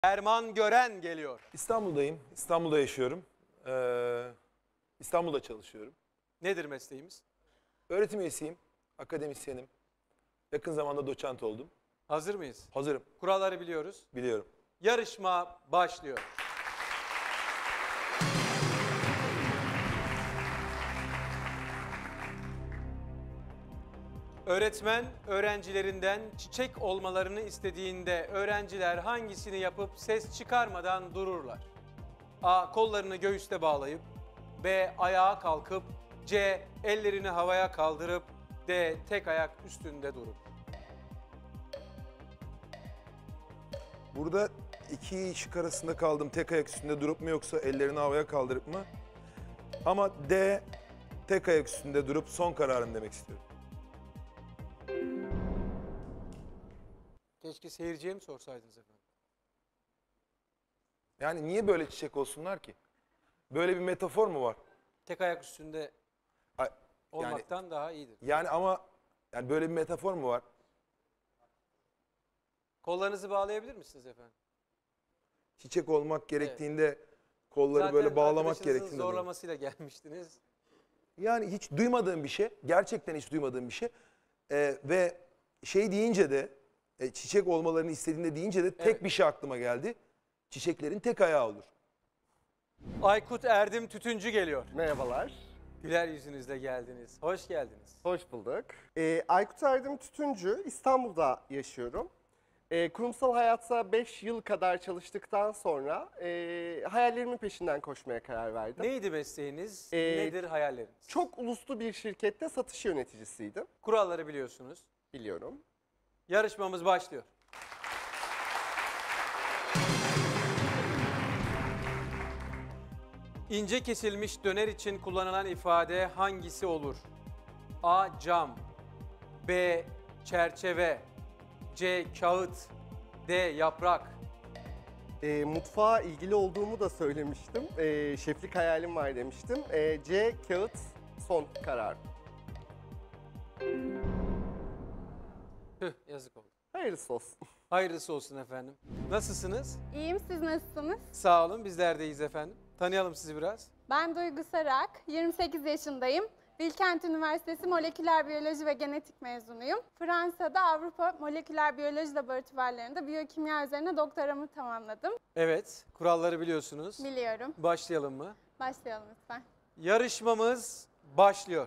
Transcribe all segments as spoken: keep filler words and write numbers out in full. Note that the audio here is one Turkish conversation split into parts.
Erman Gören geliyor. İstanbul'dayım. İstanbul'da yaşıyorum. Ee, İstanbul'da çalışıyorum. Nedir mesleğimiz? Öğretim üyesiyim. Akademisyenim. Yakın zamanda doçent oldum. Hazır mıyız? Hazırım. Kuralları biliyoruz. Biliyorum. Yarışma başlıyor. Öğretmen öğrencilerinden çiçek olmalarını istediğinde öğrenciler hangisini yapıp ses çıkarmadan dururlar? A. Kollarını göğüste bağlayıp, B. Ayağa kalkıp, C. Ellerini havaya kaldırıp, D. Tek ayak üstünde durup. Burada iki şık arasında kaldım. Tek ayak üstünde durup mu yoksa ellerini havaya kaldırıp mı? Ama D. Tek ayak üstünde durup son kararım demek istiyorum. Keşke seyirciye mi sorsaydınız efendim? Yani niye böyle çiçek olsunlar ki? Böyle bir metafor mu var? Tek ayak üstünde Ay, olmaktan yani, daha iyidir. yani ama yani böyle bir metafor mu var? Kollarınızı bağlayabilir misiniz efendim? Çiçek olmak gerektiğinde kolları Zaten böyle bağlamak arkadaşınızın gerektiğinde. zorlamasıyla gelmiştiniz. Yani hiç duymadığım bir şey, gerçekten hiç duymadığım bir şey. Ee, ve şey deyince de, e, çiçek olmalarını istediğinde deyince de tek Evet. bir şey aklıma geldi. Çiçeklerin tek ayağı olur. Aykut Erdem Tütüncü geliyor. Merhabalar, Güler yüzünüzle geldiniz. Hoş geldiniz. hoş bulduk. Ee, Aykut Erdem Tütüncü, İstanbul'da yaşıyorum. Ee, kurumsal hayatta beş yıl kadar çalıştıktan sonra e, hayallerimin peşinden koşmaya karar verdim. Neydi mesleğiniz? Ee, Nedir hayalleriniz? Çok uluslu bir şirkette satış yöneticisiydim, Kuralları biliyorsunuz. biliyorum. Yarışmamız başlıyor. İnce kesilmiş döner için kullanılan ifade hangisi olur? A. Cam, B. Çerçeve, C. Kağıt, D. Yaprak. Ee, mutfağa ilgili olduğumu da söylemiştim. Ee, şeflik hayalim var demiştim. Ee, C, kağıt, son karar. Tüh, yazık oldu. Hayırlısı olsun. Hayırlısı olsun efendim. Nasılsınız? İyiyim, siz nasılsınız? Sağ olun, bizler de iyiyiz efendim. Tanıyalım sizi biraz. Ben Duygu Sarak, yirmi sekiz yaşındayım. Bilkent Üniversitesi Moleküler Biyoloji ve Genetik mezunuyum. Fransa'da Avrupa Moleküler Biyoloji Laboratuvarlarında biyokimya üzerine doktoramı tamamladım. Evet, kuralları biliyorsunuz. Biliyorum. Başlayalım mı? Başlayalım lütfen. Yarışmamız başlıyor.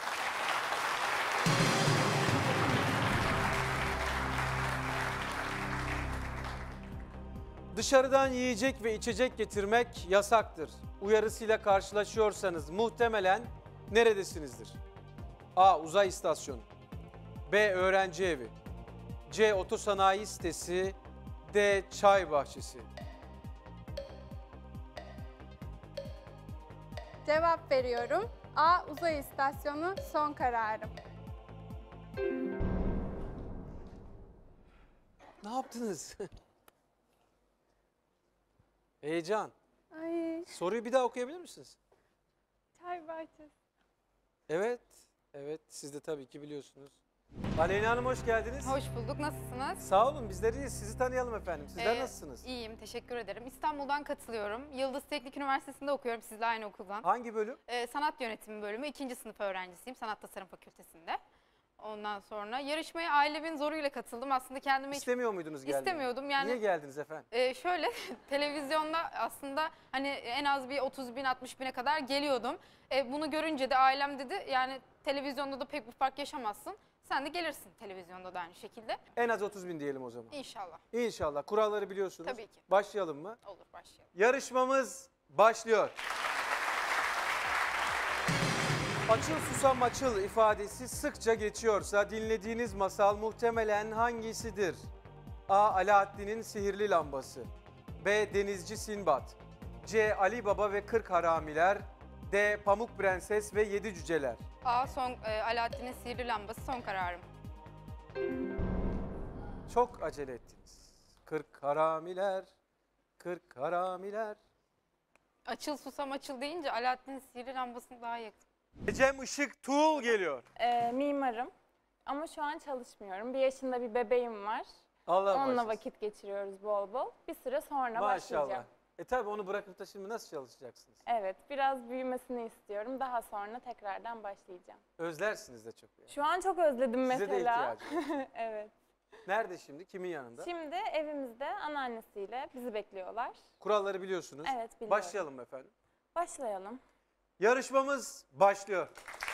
Dışarıdan yiyecek ve içecek getirmek yasaktır. Uyarısıyla karşılaşıyorsanız muhtemelen neredesinizdir? A. Uzay istasyonu, B. Öğrenci evi, C. Otosanayi sitesi, D. Çay bahçesi. Cevap veriyorum. A. Uzay istasyonu, son kararım. Ne yaptınız? Heyecan. Ay, Soruyu bir daha okuyabilir misiniz? çay bahçesi. Evet, evet. Siz de tabii ki biliyorsunuz. Aleyna Hanım hoş geldiniz. Hoş bulduk. Nasılsınız? Sağ olun, bizler iyiyiz. Sizi tanıyalım efendim. Sizler Ee, nasılsınız? İyiyim, teşekkür ederim. İstanbul'dan katılıyorum. Yıldız Teknik Üniversitesi'nde okuyorum, sizle aynı okuldan. Hangi bölüm? Ee, sanat yönetimi bölümü, ikinci sınıf öğrencisiyim, Sanat Tasarım Fakültesi'nde. Ondan sonra yarışmaya ailemin zoruyla katıldım. Aslında kendime hiç İstemiyor muydunuz gelmeyi? istemiyordum. Yani, Niye geldiniz efendim? e, şöyle, televizyonda aslında hani en az bir otuz bin altmış bine kadar geliyordum. E, bunu görünce de ailem dedi, yani televizyonda da pek bir fark yaşamazsın. Sen de gelirsin televizyonda da aynı şekilde. En az otuz bin diyelim o zaman. İnşallah. İnşallah. Kuralları biliyorsunuz. Tabii ki. Başlayalım mı? Olur, başlayalım. Yarışmamız başlıyor. Açıl susam açıl ifadesi sıkça geçiyorsa dinlediğiniz masal muhtemelen hangisidir? A. Alaaddin'in sihirli lambası, B. Denizci Sinbad, C. Ali Baba ve Kırk Haramiler, D. Pamuk Prenses ve Yedi Cüceler. A. Son, e, Alaaddin'in sihirli lambası, son kararım. Çok acele ettiniz. Kırk haramiler, kırk haramiler. Açıl susam açıl deyince Alaaddin'in sihirli lambasını daha yakın. Ecem Işık Tuğul geliyor. Ee, mimarım ama şu an çalışmıyorum. Bir yaşında bir bebeğim var. Allah Onunla başlasın. vakit geçiriyoruz bol bol. Bir süre sonra Maşallah. başlayacağım. E tabi onu bırakıp da şimdi nasıl çalışacaksınız? Evet, biraz büyümesini istiyorum. Daha sonra tekrardan başlayacağım. Özlersiniz de çok. Yani. Şu an çok özledim Size de mesela. ihtiyacı var. Evet. Nerede şimdi? Kimin yanında? Şimdi evimizde anneannesiyle bizi bekliyorlar. Kuralları biliyorsunuz. Evet, biliyorum. Başlayalım efendim. Başlayalım. Yarışmamız başlıyor.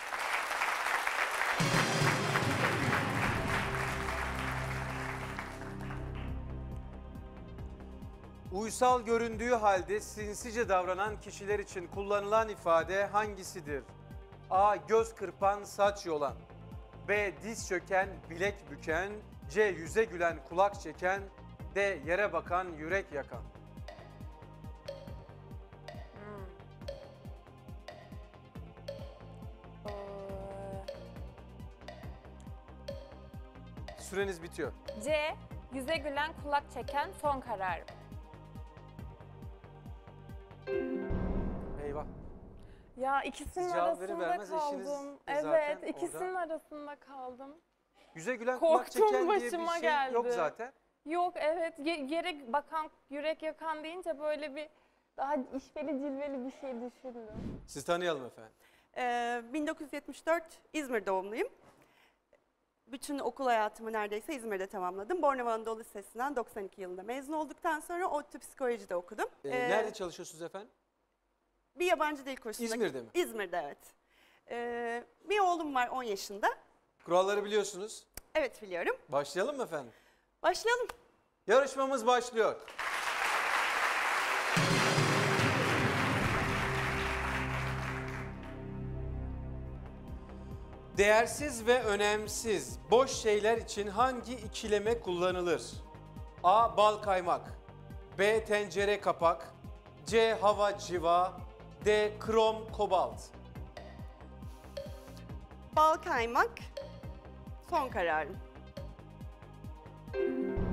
Uysal göründüğü halde sinsice davranan kişiler için kullanılan ifade hangisidir? A. Göz kırpan, saç yolan. B. Diz çöken, bilek büken. C. Yüze gülen, kulak çeken. D. Yere bakan, yürek yakan. Ee, Süreniz bitiyor. C. Yüze gülen, kulak çeken son kararım. Eyvah. Ya ikisinin Siz cevap arasında verir vermez eşiniz kaldım. de zaten Evet, orada. ikisinin arasında kaldım. Yüze gülen kulak Korktum, çeken diye bir başıma şey geldi. yok zaten. Yok evet, ye- yere bakan, yürek yakan deyince böyle bir daha işveli cilveli bir şey düşündüm. Siz tanıyalım efendim. Ee, bin dokuz yüz yetmiş dört İzmir doğumluyum. Bütün okul hayatımı neredeyse İzmir'de tamamladım. Bornova Anadolu Lisesi'nden doksan iki yılında mezun olduktan sonra ODTÜ Psikoloji'de okudum. Ee, Ee, nerede çalışıyorsunuz efendim? Bir yabancı dil kursunda. İzmir'de mi? İzmir'de evet. Ee, bir oğlum var on yaşında. Kuralları biliyorsunuz. Evet biliyorum. Başlayalım mı efendim? Başlayalım. Yarışmamız başlıyor. Değersiz ve önemsiz boş şeyler için hangi ikileme kullanılır? A. Bal kaymak. B. Tencere kapak. C. Hava civa. D. Krom kobalt. Bal kaymak son kararım.